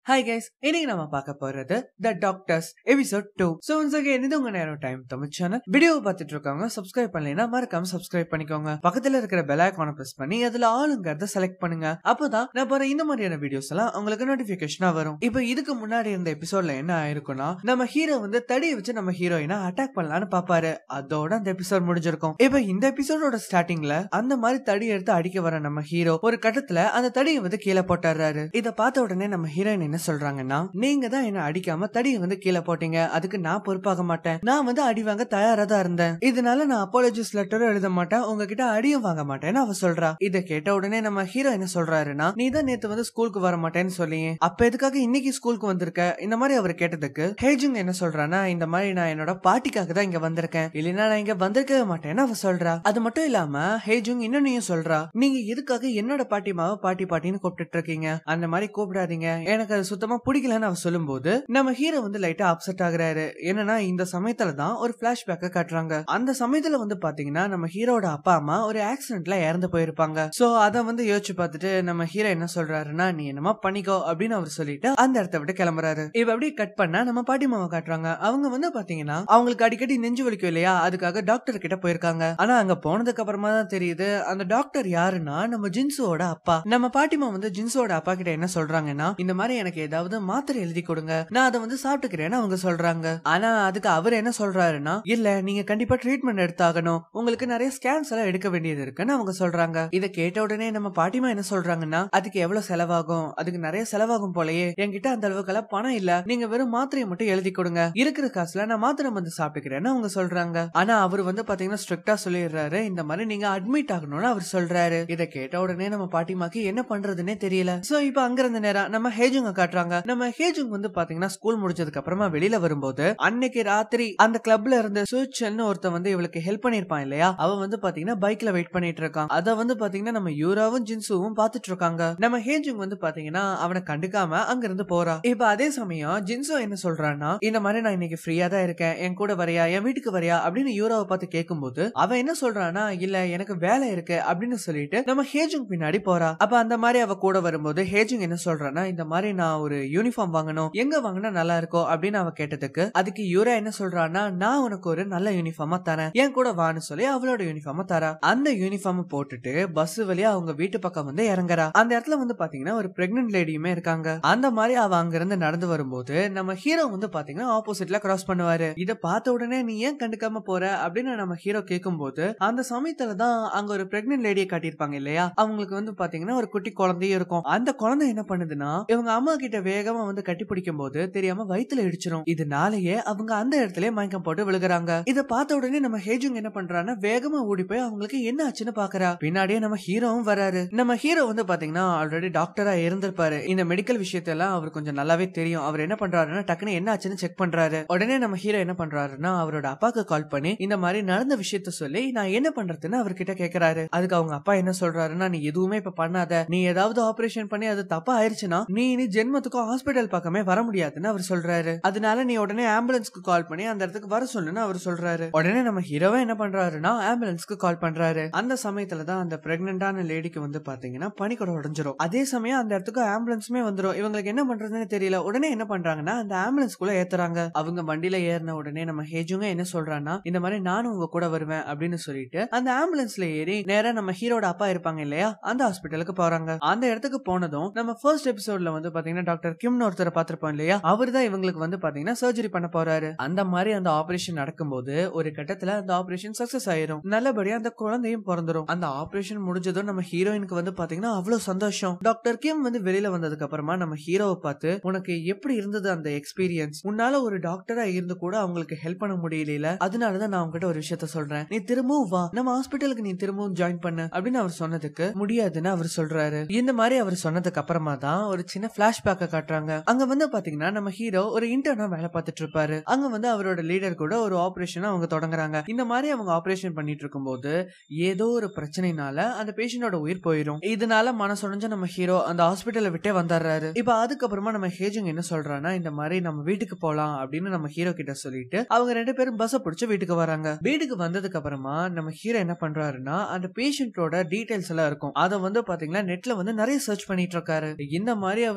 Hi guys, இன்னைக்கு நாம பார்க்க போறது The Doctors episode 2. So once again இது உங்க நேரம் டைம் தமிழ் சேனல். வீடியோவை பார்த்துட்டு இருக்கவங்க சப்ஸ்கிரைப் பண்ணலைன்னா மறக்காம சப்ஸ்கிரைப் பண்ணிக்கோங்க. பக்கத்துல இருக்கிற பெல் ஐகானை பிரஸ் பண்ணி அதுல ஆளுங்கறத செலக்ட் பண்ணுங்க. அப்பதான் நான் போற இந்த மாதிரியான வீடியோஸ் எல்லாம் உங்களுக்கு நோட்டிபிகேஷனா வரும். இப்போ இதுக்கு முன்னாடி இருந்த எபிசோட்ல என்ன ஆயிருக்கும்னா நம்ம ஹீரோ வந்து தடியை வச்சு நம்ம ஹீரோயினை அட்டாக் பண்ணலாம்னு பாப்பாரு. அதோட அந்த எபிசோட் முடிஞ்சிருக்கும். இப்போ இந்த எபிசோடோட ஸ்டார்டிங்ல அந்த மாதிரி தடி எடுத்து அடிக்க வர நம்ம ஹீரோ ஒரு கட்டத்துல அந்த தடியை வந்து கீழே போட்டுறாரு. இத பார்த்த உடனே நம்ம ஹீரோயின் என்ன சொல்றாங்கன்னா, நீங்க தான் என்ன அடிக்காம தடியை வந்து கீழே போட்டீங்க, அதுக்கு நான் பொறுப்பாக மாட்டேன், நான் வந்து அடி வாங்க தயாரா தான் இருந்தேன், இதனால நான் அப்பாலஜிஸ் லெட்டரும் எழுத மாட்டேன், உங்ககிட்ட அடியும் வாங்க மாட்டேன்னு அவ சொல்றா. இத கேட்ட உடனே நம்ம ஹீரோ என்ன சொல்றாருன்னா, நீ தான் நேத்து வந்து ஸ்கூலுக்கு வர மாட்டேன்னு சொல்லியே, அப்ப எதுக்காக இன்னைக்கு ஸ்கூலுக்கு வந்திருக்க, இந்த மாதிரி அவர் கேட்டதுக்கு ஹேஜுங் என்ன சொல்றானா, இந்த மாதிரி நான் என்னோட பாட்டிக்காக தான் இங்க வந்திருக்கேன், இல்லைன்னா நான் இங்க வந்திருக்கவே மாட்டேன்னு அவ சொல்றா. அது மட்டும் இல்லாம ஹேஜுங் இன்னொன்னையும் சொல்றா, நீங்க எதுக்காக என்னோட பாட்டிமாவை பாட்டி பாட்டின்னு கூப்பிட்டு இருக்கீங்க, அந்த மாதிரி கூப்பிடாதீங்க, எனக்கு அது சுத்தமா பிடிக்கலன்னு அவ சொல்லும் போது நம்ம ஹீரோ வந்து லைட்டா அப்செட் ஆகுறாரு. என்னன்னா இந்த சமயத்துல தான் ஒரு பிளாஷ்பேக்க காட்டுறாங்க. அந்த சமயத்துல வந்து பாத்தீங்கன்னா நம்ம ஹீரோட அப்பா அம்மா ஒரு ஆக்சிடென்ட்ல இறந்து போயிருப்பாங்க. சோ அத வந்து யோசிச்சு பார்த்துட்டு நம்ம ஹீரோ என்ன சொல்றாருன்னா, நீ என்னமா பண்ணிக்கோ அப்படின்னு அவர் சொல்லிட்டு அந்த இடத்த விட்டு கிளம்புறாரு. இப்ப அப்படியே கட் பண்ணா நம்ம பாட்டிமாவை காட்டுறாங்க. அவங்க வந்து பாத்தீங்கன்னா அவங்களுக்கு அடிக்கடி நெஞ்சு வலிக்கும் இல்லையா, அதுக்காக டாக்டர் கிட்ட போயிருக்காங்க. ஆனா அங்க போனதுக்கு அப்புறமா தான் தெரியுது அந்த டாக்டர் யாருன்னா நம்ம ஜின்சுவோட அப்பா. நம்ம பாட்டிமா வந்து ஜின்சுவோட அப்பா கிட்ட என்ன சொல்றாங்கன்னா, இந்த மாதிரி எனக்கு ஏதாவது மாத்திரை எழுதி கொடுங்க, நான் அதை வந்து சாப்பிட்டுக்கிறேன்னு அவங்க சொல்றாங்க. ஆனா அதுக்கு அவர் என்ன சொல்றாருன்னா, இல்ல நீங்க கண்டிப்பா ட்ரீட்மெண்ட் எடுத்தாகணும், உங்களுக்கு நிறைய ஸ்கேன்ஸ் எல்லாம் எடுக்க வேண்டியது இருக்குன்னு அவங்க சொல்றாங்க. இதை கேட்ட உடனே நம்ம பாட்டிமா என்ன சொல்றாங்கன்னா, அதுக்கு எவ்வளவு செலவாகும், அதுக்கு நிறைய செலவாகும் போலயே, என்கிட்ட அந்த அளவுக்கு எல்லாம் பணம் இல்ல, நீங்க வெறும் மாத்திரையை மட்டும் எழுதி கொடுங்க, இருக்கிற காசுல நான் மாத்திரை வந்து சாப்பிட்டுக்கிறேன்னு அவங்க சொல்றாங்க. ஆனா அவர் வந்து பாத்தீங்கன்னா ஸ்ட்ரிக்டா சொல்லிடுறாரு, இந்த மாதிரி நீங்க அட்மிட் ஆகணும்னு அவர் சொல்றாரு. இதை கேட்ட உடனே நம்ம பாட்டிமாக்கு என்ன பண்றதுன்னே தெரியல. சோ இப்ப அங்க இருந்த நேரம் நம்ம ஹேஜுங்க காட்டுறாங்க. நம்ம ஹேஜுங் வந்து பாத்தீங்கன்னா ஸ்கூல் முடிஞ்சதுக்கு அப்புறமா வெளியில வரும்போது அன்னைக்கு ராத்திரி அந்த கிளப்ல இருந்து சுச்சல்னு ஒருத்தன் வந்து இவளுக்கு ஹெல்ப் பண்ணிருப்பான் இல்லையா, அவன் வந்து பாத்தீங்கன்னா பைக்ல வெயிட் பண்ணிட்டு இருக்கான். அத வந்து பாத்தீங்கன்னா நம்ம யூராவும் ஜின்சுவும் பாத்துட்டு இருக்காங்க. நம்ம ஹேஜுங் வந்து பாத்தீங்கன்னா அவனை கண்டுக்காம அங்க இருந்து போறா. இப்ப அதே சமயம் ஜின்சு என்ன சொல்றான்னா, இந்த மாதிரி நான் இன்னைக்கு ஃப்ரீயா தான் இருக்கேன், என் கூட வரையா, என் வீட்டுக்கு வரையா அப்படின்னு யூராவை பார்த்து கேட்கும்போது அவன் என்ன சொல்றானா, இல்ல எனக்கு வேலை இருக்கு அப்படின்னு சொல்லிட்டு நம்ம ஹேஜுங் பின்னாடி போறா. அப்ப அந்த மாதிரி அவ கூட வரும்போது ஹேஜுங் என்ன சொல்றானா, இந்த மாதிரி நான் ஒரு யூனிஃபார்ம் வாங்கணும், எங்க வாங்கினா நல்லா இருக்கும் அப்படின்னு அவ கேட்டதுக்கு அதுக்கு யூரா என்ன சொல்றானா, நான் உனக்கு ஒரு நல்ல யூனிஃபார்மா தரேன், என் கூட வான்னு சொல்லி அவளோட யூனிஃபார்ம் தரா. அந்த யூனிஃபார்ம் போட்டுட்டு பஸ் வழியா அவங்க வீட்டு பக்கம் வந்து இறங்குறா. அந்த இடத்துல வந்து பாத்தீங்கன்னா ஒரு பிரெக்னன்ட் லேடியுமே இருக்காங்க. அந்த மாதிரி அவ அங்க இருந்து நடந்து வரும்போது நம்ம ஹீரோ வந்து பாத்தீங்கன்னா ஆப்போசிட்ல கிராஸ் பண்ணுவாரு. இத பார்த்த உடனே நீ ஏன் கண்டுக்காம போற அப்படின்னு நம்ம ஹீரோ கேட்கும் போது அந்த சமயத்துல தான் அங்க ஒரு பிரெக்னன்ட் லேடியை காட்டியிருப்பாங்க இல்லையா, அவங்களுக்கு வந்து பாத்தீங்கன்னா ஒரு குட்டி குழந்தையும் இருக்கும். அந்த குழந்தை என்ன பண்ணுதுன்னா இவங்க அம்மா கிட்ட வேகமா வந்து கட்டி பிடிக்கும் போது தெரியாம வயித்துல இடிச்சிரும். இதனாலேயே அவங்க அந்த இடத்துல மயக்கம் போட்டு விழுகுறாங்க. இத பார்த்த உடனே நம்ம ஹேஜுங் என்ன பண்றான்னா வேகமா ஓடி போய் அவங்களுக்கு என்ன ஆச்சுன்னு பாக்குறா. பின்னாடியே நம்ம ஹீரோவும் வராரு. நம்ம ஹீரோ வந்து பாத்தீங்கன்னா ஆல்ரெடி டாக்டரா இருந்திருப்பாரு. இந்த மெடிக்கல் விஷயத்தெல்லாம் அவர் கொஞ்சம் நல்லாவே தெரியும். அவர் என்ன பண்றாருன்னா டக்குன்னு என்ன ஆச்சுன்னு செக் பண்றாரு. உடனே நம்ம ஹீரோ என்ன பண்றாருன்னா அவரோட அப்பாக்கு கால் பண்ணி இந்த மாதிரி நடந்த விஷயத்த சொல்லி நான் என்ன பண்றதுன்னு அவர்கிட்ட கேக்குறாரு. அதுக்கு அவங்க அப்பா என்ன சொல்றாருன்னா, நீ எதுவுமே இப்ப பண்ணாத, நீ ஏதாவது ஆபரேஷன் பண்ணி அது தப்பா ஆயிருச்சுன்னா நீ இனி ஜென்மத்துக்கும் ஹாஸ்பிடல் பக்கமே வர முடியாதுன்னு அவர் சொல்றாரு. அதனால நீ உடனே ஆம்புலன்ஸ்க்கு கால் பண்ணி அந்த இடத்துக்கு வர சொல்லுன்னு அவர் சொல்றாரு. உடனே நம்ம ஹீரோவே என்ன பண்றாருன்னா ஆம்புலன்ஸ்க்கு கால் பண்றாரு. அந்த சமயத்துல தான் அந்த பிரெக்னன்டான லேடிக்கு வந்து பாத்தீங்கன்னா பனிக்கூட உடைஞ்சிரும். அதே சமயம் அந்த இடத்துக்கு ஆம்புலன்ஸுமே வந்துரும். இவங்களுக்கு என்ன பண்றதுன்னு தெரியல. உடனே என்ன பண்றாங்கன்னா அந்த ஆம்புலன்ஸ்குள்ள ஏத்துறாங்க. அவங்க வண்டியில ஏறின உடனே நம்ம ஹேஜுங்க என்ன சொல்றான்னா, இந்த மாதிரி நானும் உங்க கூட வருவேன் அப்படின்னு சொல்லிட்டு அந்த ஆம்புலன்ஸ்ல ஏறி நேரா நம்ம ஹீரோட அப்பா இருப்பாங்க இல்லையா அந்த ஹாஸ்பிட்டலுக்கு போறாங்க. அந்த இடத்துக்கு போனதும் நம்ம ஃபர்ஸ்ட் எபிசோட்ல வந்து பாத்தீங்கன்னா டாக்டர் கிம்னு ஒருத்தரை பாத்திருப்போம் இல்லையா, அவர் தான் இவங்களுக்கு வந்து பாத்தீங்கன்னா சர்ஜரி பண்ண போறாரு. அந்த மாதிரி அந்த ஆபரேஷன் நடக்கும்போது ஒரு கட்டத்துல அந்த ஆபரேஷன் சக்சஸ் ஆயிரும். நல்லபடியா அந்த குழந்தையும் பிறந்துரும். அந்த ஆபரேஷன் முடிஞ்சதும் நம்ம ஹீரோயினுக்கு வந்து பாத்தீங்கன்னா அவ்வளவு சந்தோஷம். டாக்டர் கிம் வந்து வெளியில வந்ததுக்கு அப்புறமா நம்ம ஹீரோவை பார்த்து, உனக்கு எப்படி இருந்தது அந்த எக்ஸ்பீரியன்ஸ், உன்னால ஒரு டாக்டரா இருந்து கூட அவங்களுக்கு ஹெல்ப் பண்ண முடியல, அதனாலதான் நான் உங்ககிட்ட ஒரு விஷயத்த சொல்றேன், நீ திரும்பவும் வா, நம்ம ஹாஸ்பிட்டலுக்கு நீ திரும்பவும் ஜாயின் பண்ணு அப்படின்னு அவர் சொன்னதுக்கு முடியாதுன்னு அவர் சொல்றாரு. இந்த மாதிரி அவர் சொன்னதுக்கு அப்புறமா தான் ஒரு சின்ன பிளாஷ்பேக்க காட்டுறாங்க. அங்க வந்து பாத்தீங்கன்னா நம்ம ஹீரோ ஒரு இன்டர்னா வேலை பார்த்துட்டு இருப்பாரு. அங்க வந்து அவரோட லீடர் கூட ஒரு ஆபரேஷன் அவங்க தொடங்குறாங்க. இந்த மாதிரி அவங்க ஆபரேஷன் பண்ணிட்டு இருக்கும் போது ஏதோ ஒரு பிரச்சனைனால அந்த பேஷண்டோட உயிர் போயிரும். இதனால மனசுடைஞ்ச நம்ம ஹீரோ அந்த ஹாஸ்பிட்டலை விட்டே வந்தாரு. இப்ப அதுக்கப்புறமா நம்ம ஹேஜுங் என்ன சொல்றான்னா, இந்த மாதிரி நம்ம வீட்டுக்கு போலாம் அப்படின்னு நம்ம ஹீரோ கிட்ட சொல்லிட்டு அவங்க ரெண்டு பேரும் பஸ் பிடிச்சு வீட்டுக்கு வராங்க. வீட்டுக்கு வந்ததுக்கு அப்புறமா நம்ம ஹீரோ என்ன பண்றாருன்னா அந்த பேஷண்டோட டீடைல்ஸ் எல்லாம் இருக்கும், அத வந்து பாத்தீங்கன்னா நெட்ல வந்து நிறைய சர்ச் பண்ணிட்டு இருக்காரு. இந்த மாதிரி அவரு ராத்திரி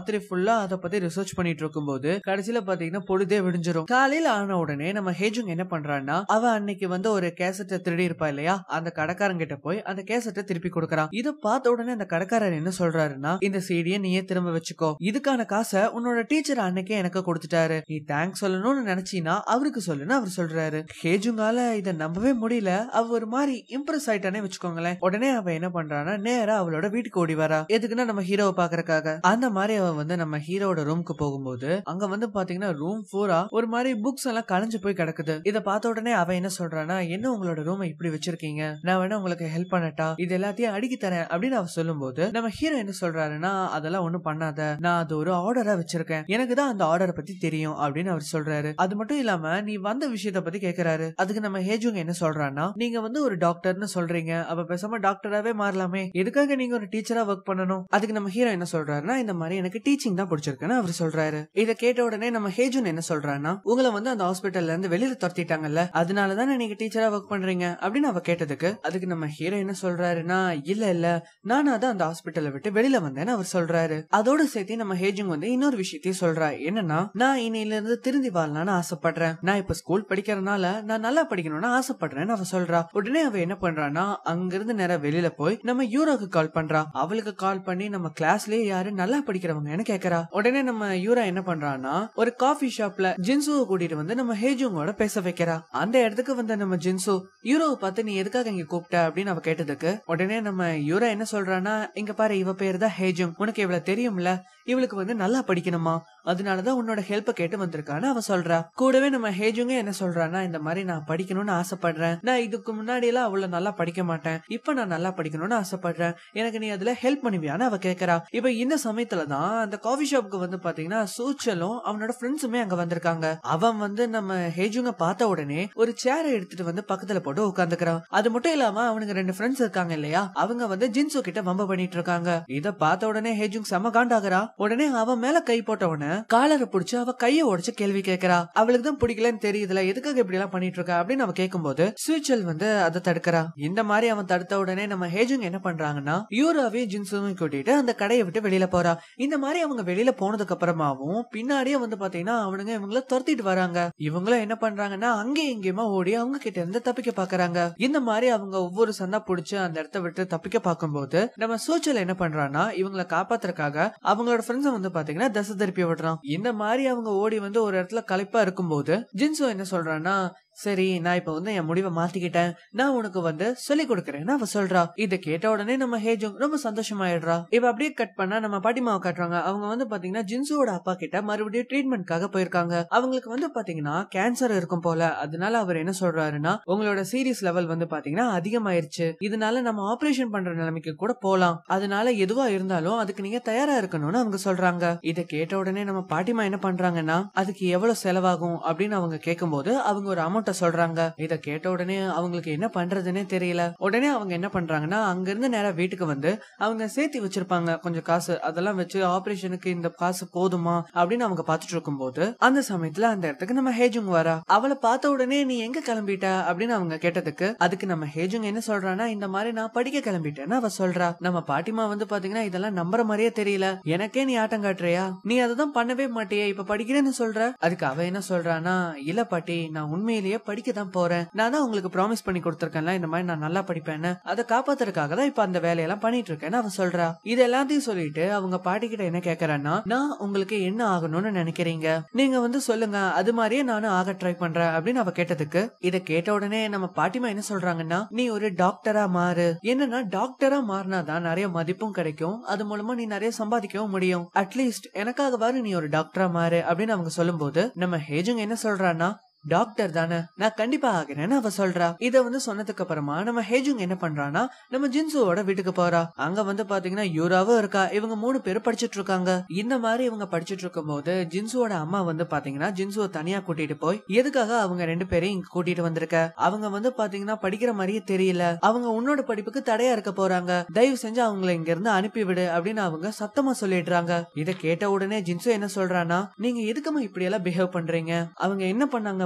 ராத்திரி ஃபுல்லா அத பத்தி ரிசர்ச் பண்ணிட்டு இருக்கும்போது கடைசியில பாத்தீங்கன்னா பொழுதே விடிஞ்சிரும். காலையில ஆன உடனே நம்ம ஹேஜுங் என்ன பண்றான்னா, அவ அன்னைக்கு வந்து ஒரு கேசட்டை திருடி இருப்பா இல்லையா, அந்த கடைக்காரங்கிட்ட போய் அந்த கேசட்டை திருப்பி கொடுக்கறான். இத பார்த்த உடனே அந்த கடைக்காரர் என்ன சொல்றாருன்னா, இந்த சீடியை நீயே திரும்ப வச்சுக்கோ, இதுக்கான காசை உன்னோட டீச்சர் அன்னைக்கே எனக்கு கொடுத்துட்டாரு, நீ தேங்க்ஸ் சொல்லணும்னு நினைச்சீனா அவருக்கு சொல்லுன்னு அவர் சொல்றாரு. ஹேஜுங்கால இத நம்பவே முடியல. அவ ஒரு மாதிரி இம்ப்ரெஸ் ஆயிட்டானே வச்சுக்கோங்களேன். உடனே அவ என்ன பண்றானா, நேரா அவளோட வீட்டுக்கு ஓடி வரா. எதுக்குன்னா நம்ம ஹீரோவை பாக்குறதுக்காக. அந்த மாதிரி அவ வந்து நம்ம ஹீரோட ரூமுக்கு போகும்போது அங்க வந்து பாத்தீங்கன்னா ரூம் பூரா ஒரு மாதிரி புக்ஸ் எல்லாம் கலைஞ்சு போய் கிடக்குது. இத பார்த்த உடனே அவ என்ன சொல்றானா, என்ன உங்களோட ரூமை இப்படி வச்சிருக்கீங்க, நான் வேணா உங்களுக்கு ஹெல்ப் பண்ணட்டா, இது எல்லாத்தையும் அடுக்கி தரேன் அப்படின்னு அவ சொல்லும்போது நம்ம ஹீரோ என்ன சொல்றாருன்னா, அதெல்லாம் ஒண்ணும் பண்ணாத, நான் அது ஒரு ஆர்டரா வச்சிருக்கேன், எனக்கு தான் அந்த ஆர்டரை பத்தி தெரியும் அப்படின்னு அவர் சொல்றாரு. அது மட்டும் இல்லாம நீ வந்த விஷயத்த பத்தி கேக்குறாரு. அதுக்கு நம்ம ஹேஜுங் என்ன சொல்றான்னா, நீங்க வந்து ஒரு டாக்டர்னு சொல்றீங்க, அப்ப பேசாம டாக்டராவே மாறலாமே, எதுக்காக நீங்க ஒரு டீச்சரா ஒர்க் பண்ணணும்? அதுக்கு நம்ம ஹீரோ என்ன சொல்றாருன்னா, இந்த மாதிரி எனக்கு டீச்சிங் தான் பிடிச்சிருக்குன்னு அவர் சொல்றாரு. இத கேட்ட உடனே நம்ம ஹேஜுன் என்ன சொல்றான்னா, உங்களை வந்து அந்த ஹாஸ்பிட்டல்ல இருந்து வெளியில துரத்திட்டாங்கல்ல, அதனாலதான் நீங்க டீச்சரா ஒர்க் பண்றீங்க அப்படின்னு அவ கேட்டதுக்கு அதுக்கு நம்ம ஹீரோ என்ன சொல்றாருன்னா, இல்ல நானா தான் அந்த ஹாஸ்பிட்டலை விட்டு வெளியில வந்தேன்னு அவர் சொல்றாரு. அதோட சேர்த்து நம்ம ஹேஜுங் வந்து இன்னொரு விஷயத்தையும் சொல்றா. என்னன்னா, நான் இன்னையில இருந்து திருந்தி வாழலாம்னு ஆசைப்படுறேன், நான் இப்ப ஸ்கூல் படிக்கிறதுனால நான் நல்லா படிக்கணும்னு ஆசைப்படுறேன்னு அவ சொல்றா. உடனே அவ என்ன பண்றான்னா, அங்கிருந்து நேரா வெளியில போய் நம்ம யூராக்கு கால் பண்றா. அவளுக்கு கால் பண்ணி நம்ம கிளாஸ்லயே யாரு நல்லா படிக்கிறவங்கன்னு கேக்குறா. உடனே நம்ம யூரா என்ன பண்றான்னா, ஒரு காஃபி ஷாப்ல ஜின்சுவை கூட்டிட்டு வந்து நம்ம ஹேஜுங்கோட பேச வைக்கிறா. அந்த இடத்துக்கு வந்த நம்ம ஜின்சு யூரோவை பார்த்து நீ எதுக்காக இங்க கூப்பிட்ட அப்படின்னு அவ கேட்டதுக்கு உடனே நம்ம யூரா என்ன சொல்றான்னா, இங்க பாரு, இவ பேரு தான் ஹேஜுங், உனக்கு இவ்வளவு தெரியும்ல, இவளுக்கு வந்து நல்லா படிக்கணுமா, அதனாலதான் உன்னோட ஹெல்ப் கேட்டு வந்திருக்கான்னு அவ சொல்றா. கூடவே நம்ம ஹேஜுங்க என்ன சொல்றான்னா, இந்த மாதிரி நான் படிக்கணும்னு ஆசைப்படுறேன், நான் இதுக்கு முன்னாடி எல்லாம் அவ்வளவு நல்லா படிக்க மாட்டேன், இப்ப நான் நல்லா படிக்கணும்னு ஆசைப்படுறேன், எனக்கு நீ அதுல ஹெல்ப் பண்ணுவியான்னு அவ கேக்குறா. இப்ப இந்த சமயத்துலதான் அந்த காஃபி ஷாப்புக்கு வந்து பாத்தீங்கன்னா சூச்சலும் அவனோட ஃப்ரெண்ட்ஸுமே அங்க வந்திருக்காங்க. அவன் வந்து நம்ம ஹேஜுங்க பார்த்த உடனே ஒரு சேரை எடுத்துட்டு வந்து பக்கத்துல போட்டு உட்காந்துக்கிறான். அது மட்டும் இல்லாம அவனுக்கு 2 ஃப்ரெண்ட்ஸ் இருக்காங்க இல்லையா, அவங்க வந்து ஜின்சு கிட்ட வம்ப பண்ணிட்டு இருக்காங்க. இத பார்த்த உடனே ஹேஜுங் செம காண்டாகிறா. உடனே அவன் மேல கை போட்டவன காலரை புடிச்சு அவ கைய உடைச்சு கேள்வி கேட்கிறா. அவளுக்கு தான் பிடிக்கலன்னு தெரியுதுல, எதுக்காக இப்படி எல்லாம் பண்ணிட்டு இருக்கா அப்படின்னு அவ கேட்கும்போது சூச்சல் வந்து அதை தடுக்கிறா. இந்த மாதிரி அவன் தடுத்த உடனே நம்ம ஹேஜுங் என்ன பண்றாங்கன்னா, யூராவே ஜின்சுவையும் கூட்டிட்டு அந்த கடையை விட்டு வெளியில போறா. இந்த மாதிரி அவங்க வெளியில போனதுக்கு அப்புறமாவும் பின்னாடியே வந்து பாத்தீங்கன்னா அவனுங்க இவங்கள துரத்திட்டு வராங்க. இவங்களும் என்ன பண்றாங்கன்னா, அங்கேயும் இங்கேயுமா ஓடி அவங்க கிட்ட இருந்து தப்பிக்க பாக்குறாங்க. இந்த மாதிரி அவங்க ஒவ்வொரு சந்தா புடிச்சு அந்த இடத்த விட்டு தப்பிக்க பார்க்கும்போது நம்ம சூச்சல் என்ன பண்றான்னா, இவங்களை காப்பாத்துறதுக்காக அவங்களோட ஃப்ரெண்ட்ஸ் வந்து பாத்தீங்கன்னா தசை திருப்பி விடுறான். இந்த மாதிரி அவங்க ஓடி வந்து ஒரு இடத்துல களைப்பா இருக்கும்போது ஜின்சு என்ன சொல்றான்னா, சரி நான் இப்ப வந்து என் முடிவை மாத்திக்கிட்டேன், நான் உனக்கு வந்து சொல்லி கொடுக்கறேன்னு அவ சொல்றா. இத கேட்ட உடனே நம்ம ஹேஜுங் ரொம்ப சந்தோஷமாயிடுறா. இவ அப்படியே கட் பண்ணா நம்ம பாட்டிமாவை காட்டுறாங்க. அவங்க வந்து பாத்தீங்கன்னா ஜின்சுவோட அப்பா கிட்ட மறுபடியும் ட்ரீட்மெண்ட்காக போயிருக்காங்க. அவங்களுக்கு வந்து பாத்தீங்கன்னா கேன்சர் இருக்கும் போல. அதனால அவர் என்ன சொல்றாருன்னா, உங்களோட சீரியஸ் லெவல் வந்து பாத்தீங்கன்னா அதிகமாயிருச்சு, இதனால நம்ம ஆபரேஷன் பண்ற நிலைமைக்கு கூட போலாம், அதனால எதுவா இருந்தாலும் அதுக்கு நீங்க தயாரா இருக்கணும்னு அவங்க சொல்றாங்க. இத கேட்ட உடனே நம்ம பாட்டிமா என்ன பண்றாங்கன்னா, அதுக்கு எவ்வளவு செலவாகும் அப்படின்னு அவங்க கேட்கும்போது அவங்க ஒரு அமௌண்ட் சொல்றாங்க. இத கேட்ட உடனே அவங்களுக்கு என்ன பண்றதுன்னே தெரியல. உடனே அவங்க என்ன பண்றாங்கன்னா, அங்க இருந்து நேரா வீட்டுக்கு வந்து அவங்க சேர்த்து வச்சிருப்பாங்க கொஞ்சம் காசு, அதெல்லாம் வச்சு ஆபரேஷனுக்கு இந்த காசு போதுமா அப்படின்னு அவங்க பாத்துட்டு இருக்கும் போது அந்த சமயத்துல அந்த இடத்துக்கு நம்ம ஹேஜுங் வரா. அவளை பார்த்த உடனே நீ எங்க கிளம்பிட்ட அப்படின்னு அவங்க கேட்டதுக்கு அதுக்கு நம்ம ஹேஜுங் என்ன சொல்றான்னா, இந்த மாதிரி நான் படிக்க கிளம்பிட்டேன்னு அவ சொல்றா. நம்ம பாட்டிமா வந்து பாத்தீங்கன்னா இதெல்லாம் நம்புற மாதிரியே தெரியல, எனக்கே நீ ஆட்டம் காட்டுறியா, நீ அததான் பண்ணவே மாட்டியே, இப்ப படிக்கிறேன்னு சொல்ற. அதுக்கு அவ என்ன சொல்றானா, இல்ல பாட்டி, நான் உண்மையிலேயே படிக்க தான் போறேன், நான் தான் உங்களுக்கு ப்ராமிஸ் பண்ணி கொடுத்திருக்கேன்ல இந்த மாதிரி நான் நல்லா படிப்பேன்னு, அதை காப்பாத்துறதுக்காக தான் இப்ப அந்த வேலையெல்லாம் பண்ணிட்டு இருக்கேன்னு அவ சொல்றா. இது எல்லாத்தையும் சொல்லிட்டு அவங்க பாட்டி கிட்ட என்ன கேக்குறான்னா, நான் உங்களுக்கு என்ன ஆகணும்னு நினைக்கிறீங்க, நீங்க வந்து சொல்லுங்க, அது மாதிரியே நானும் ஆக ட்ரை பண்றேன் அப்படின்னு அவ கேட்டதுக்கு இத கேட்ட உடனே நம்ம பாட்டிமா என்ன சொல்றாங்கன்னா, நீ ஒரு டாக்டரா மாறு, என்னன்னா டாக்டரா மாறினாதான் நிறைய மதிப்பும் கிடைக்கும், அது மூலமா நீ நிறைய சம்பாதிக்கவும் முடியும், அட்லீஸ்ட் எனக்காகவாறு நீ ஒரு டாக்டரா மாறு அப்படின்னு அவங்க சொல்லும் போது நம்ம ஹேஜுங் என்ன சொல்றான்னா, டாக்டர் தானே, நான் கண்டிப்பா ஆகிறேன்னு அவ சொல்றா. இத வந்து சொன்னதுக்கு அப்புறமா நம்ம ஹேஜுங் என்ன பண்றானா, நம்ம ஜின்சுவோட வீட்டுக்கு போறா. அங்க வந்து பாத்தீங்கன்னா யூராவும் இருக்கா. இவங்க 3 பேரும் படிச்சிட்டு இருக்காங்க. இந்த மாதிரி இவங்க படிச்சிட்டு இருக்கும் போது ஜின்சுவோட அம்மா வந்து பாத்தீங்கன்னா ஜின்சுவை தனியா கூட்டிட்டு போய், எதுக்காக அவங்க 2 பேரையும் இங்க கூட்டிட்டு வந்திருக்க, அவங்க வந்து பாத்தீங்கன்னா படிக்கிற மாதிரியே தெரியல, அவங்க உன்னோட படிப்புக்கு தடையா இருக்க போறாங்க, தயவு செஞ்சு அவங்களை இங்க இருந்து அனுப்பிவிடு அப்படின்னு அவங்க சத்தமா சொல்லிடுறாங்க. இத கேட்ட உடனே ஜின்சு என்ன சொல்றானா, நீங்க எதுக்குமா இப்படி எல்லாம் பிஹேவ் பண்றீங்க, அவங்க என்ன பண்ணாங்க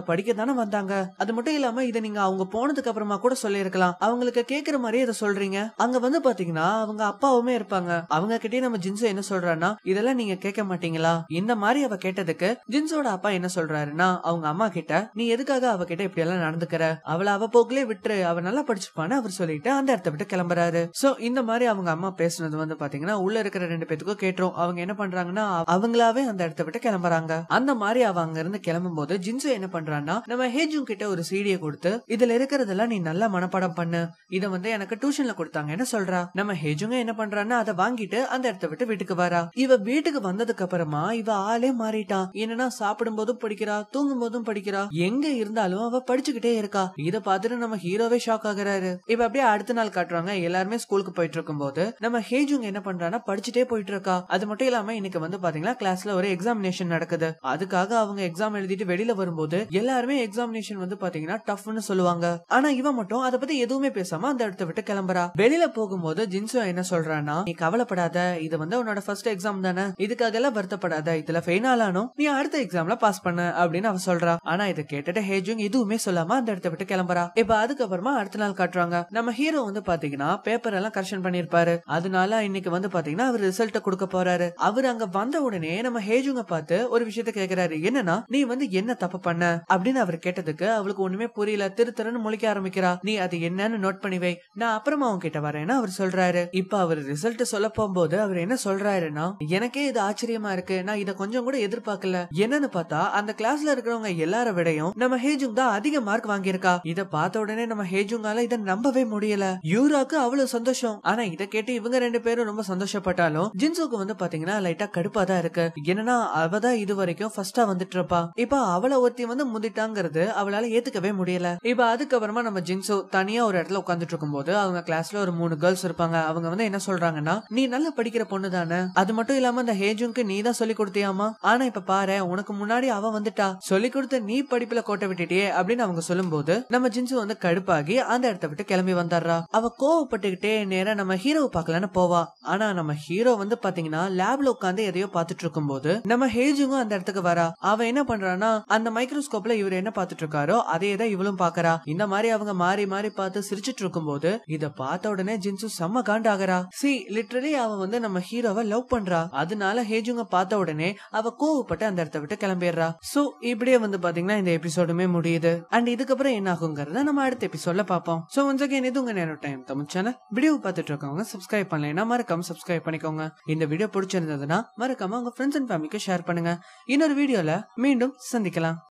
படிக்க தானே வந்தாங்க. அது மட்டும் இல்லாம இதை நீங்க அவங்க போனதுக்கு அப்புறமா கூட சொல்லிருக்கலாம். அவங்களுக்கு கேக்குற மாதிரியே இதை சொல்றீங்க. அங்க வந்து பாத்தீங்கன்னா அவங்க அப்பாவுமே இருப்பாங்க. அவங்க கிட்டே நம்ம ஜின்சோ என்ன சொல்றான்னா, இதெல்லாம் நீங்க கேட்க மாட்டீங்களா? இந்த மாதிரி அவ கேட்டதுக்கு ஜின்சோட அப்பா என்ன சொல்றாருன்னா, அவங்க அம்மா கிட்ட நீ எதுக்காக அவ கிட்ட இப்படி எல்லாம் நடந்துக்கிற, அவளை அவ போக்குலயே விட்டுரு, அவ நல்லா படிச்சுப்பான்னு அவர் சொல்லிட்டு அந்த இடத்த விட்டு கிளம்புறாரு. சோ இந்த மாதிரி அவங்க அம்மா பேசுனது வந்து பாத்தீங்கன்னா உள்ள இருக்கிற 2 பேத்துக்கும் கேட்டுரும். அவங்க என்ன பண்றாங்கன்னா அவங்களாவே அந்த இடத்த விட்டு கிளம்புறாங்க. அந்த மாதிரி அவ அங்க இருந்து கிளம்பும் போது ஜின்சோ என்ன பண்றான்னா, நம்ம ஹேஜுங் கிட்ட ஒரு சீடியை கொடுத்து இதுல இருக்கிறதெல்லாம் நீ நல்லா மனப்பாடம் பண்ணு, இத வந்து எனக்கு டியூஷன்ல கொடுத்தாங்கன்னு சொல்றா. நம்ம ஹேஜுங்க என்ன பண்றான்னா அதை வாங்கிட்டு அந்த இடத்த விட்டு வீட்டுக்கு வரா. இவ வீட்டுக்கு வந்ததுக்கு அப்புறமா இவ ஆளே மாறிட்டான். என்னன்னா சாப்பிடும் போதும் படிக்கிறா, தூங்கும் போதும் படிக்கிறா, எங்க இருந்தாலும் அவ படிச்சுக்கிட்டே இருக்கா. இத பார்த்துட்டு நம்ம ஹீரோவே ஷாக் ஆகுறாரு. இப்ப அப்படியே அடுத்த நாள் காட்டுறாங்க. எல்லாருமே ஸ்கூலுக்கு போயிட்டு இருக்கும் போது நம்ம ஹேஜுங் என்ன பண்றான்னா படிச்சுட்டே போயிட்டு இருக்கா. அது மட்டும் இல்லாம இன்னைக்கு வந்து பாத்தீங்கன்னா கிளாஸ்ல ஒரு எக்ஸாமினேஷன் நடக்குது. அதுக்காக அவங்க எக்ஸாம் எழுதிட்டு வெளியில வரும்போது எல்லாருமே எக்ஸாமினேஷன் வந்து பாத்தீங்கன்னா டஃப்னு சொல்லுவாங்க. ஆனா இவ மட்டும் அதை பத்தி எதுவுமே பேசாம அந்த இடத்த விட்டு கிளம்புறா. வெளியில போகும்போது ஜின்சோ என்ன சொல்றான்னா, நீ கவலைப்படாத, இது வந்து உன்னோட ஃபர்ஸ்ட் எக்ஸாம் தானே, இதுக்காக எல்லாம் வருத்தப்படாத, இதுல ஃபெயில் ஆனாலும் நீ அடுத்த எக்ஸாம்ல பாஸ் பண்ண அப்படின்னு அவ சொல்றா. ஆனா இதை கேட்டுட்டு ஹேஜுங் எதுவுமே சொல்லாம அந்த இடத்த விட்டு கிளம்புறா. இப்ப அதுக்கப்புறமா அடுத்த நாள் காட்டுறாங்க. நம்ம ஹீரோ வந்து பாத்தீங்கன்னா பேப்பர் எல்லாம் கரெக்ஷன் பண்ணிருப்பாரு. அதனால இன்னைக்கு வந்து பாத்தீங்கன்னா அவர் ரிசல்ட் கொடுக்க போறாரு. அவர் அங்க வந்த உடனே நம்ம ஹேஜுங்க பார்த்து ஒரு விஷயத்த கேக்குறாரு. என்னன்னா, நீ வந்து என்ன தப்பு பண்ண அப்படின்னு அவர் கேட்டதுக்கு அவளுக்கு ஒண்ணுமே புரியல. திருன்னு முழிக்க ஆரம்பிக்கிறா. நீ அது என்னன்னு நோட் பண்ணி வை, நான் அப்புறமா அவங்க கிட்ட வரேன்னு அவர் சொல்றாரு. இப்ப அவர் ரிசல்ட் சொல்ல போகும்போது அவர் என்ன சொல்றாருன்னா, எனக்கே இது ஆச்சரியமா இருக்கு, நான் இத கொஞ்சம் கூட எதிர்பார்க்கல. என்னன்னு பார்த்தா அந்த கிளாஸ்ல இருக்கிறவங்க எல்லார விடையும் நம்ம ஹேஜுங் தான் அதிக மார்க் வாங்கியிருக்கா. இத பார்த்த உடனே நம்ம ஹேஜுங்கால இத நம்பவே முடியல. யூராக்கு அவ்வளவு சந்தோஷம். ஆனா இத கேட்டு இவங்க 2 பேரும் ரொம்ப சந்தோஷப்பட்டாலும் ஜின்சோக்கு வந்து பாத்தீங்கன்னா லைட்டா கடுப்பா தான் இருக்கு. என்னன்னா அவதான் இது வரைக்கும் ஃபர்ஸ்டா வந்துட்டு இருப்பா. இப்ப அவளை ஒருத்தி வந்து முந்திட்டாங்கிறது அவளால ஏத்துக்கவே முடியல. இப்ப அதுக்கப்புறமா நம்ம ஜின்சோ தனியா ஒரு இடத்துல உட்கார்ந்துட்டு இருக்கும் போது அவங்க கிளாஸ்ல ஒரு 3 கேர்ள்ஸ் இருப்பாங்க. அவங்க வந்து என்ன சொல்றாங்கன்னா, நீ நல்லா படிக்கிற பொண்ணு தானே, அது மட்டும் இல்லாம அந்த ஹேஜுங்க்கு நீ தான் சொல்லி கொடுத்தியாமா, ஆனா இப்ப பாரு உனக்கு முன்னாடி அவ வந்துட்டா, சொல்லி கொடுத்த நீ படிப்புல கோட்டை விட்டுட்டியே அப்படின்னு அவங்க சொல்லும் போது நம்ம ஜின்சு வந்து கடுப்பாகி அந்த இடத்த விட்டு கிளம்பி வந்தாரா. அவ கோவப்பட்டுக்கிட்டே நேரா நம்ம ஹீரோவை பார்க்கலான்னு போவா. ஆனா நம்ம ஹீரோ வந்து பாத்தீங்கன்னா லேப்ல உட்காந்து எதையோ பாத்துட்டு இருக்கும் போது நம்ம ஹேஜுங்கும் அந்த இடத்துக்கு வரா. அவ என்ன பண்றானா, அந்த மைக்ரோஸ்கோப்ல இவர் என்ன பாத்துட்டு இருக்காரோ அதே தான் இவளும் பாக்குறா. இந்த மாதிரி அவங்க மாறி மாறி பார்த்து சிரிச்சிட்டு இருக்கும் போது இத பார்த்த உடனே ஜின்சு செம்ம காண்டாகறா. லிட்டரலி அவ வந்து நம்ம ஹீரோவை லவ் பண்றா. அதனால ஹேஜுங்க பார்த்த உடனே அவ கோவப்பட்டு அந்த இடத்த விட்டு கிளம்பிடுறா. சோ இப்படியே வந்து பாத்தீங்கன்னா இந்த எபிசோடுமே முடியுது. அண்ட் இதுக்கப்புறம் என்ன ஆகுங்கிறத நம்ம அடுத்த எபிசோட்ல பாப்போம். சோ ஒன்ஸ் அகைன் இது உங்க நேரோ டைம் தமிழ் சேனல். வீடியோ பார்த்துட்டு இருக்கவங்க சப்ஸ்கிரைப் பண்ணலைன்னா மறக்காம சப்ஸ்கிரைப் பண்ணிக்கோங்க. இந்த வீடியோ பிடிச்சிருந்ததுன்னா மறக்காம உங்க ஃப்ரெண்ட்ஸ் அண்ட் ஃபேமிலிக்கு ஷேர் பண்ணுங்க. இன்னொரு வீடியோல மீண்டும் சந்திக்கலாம்.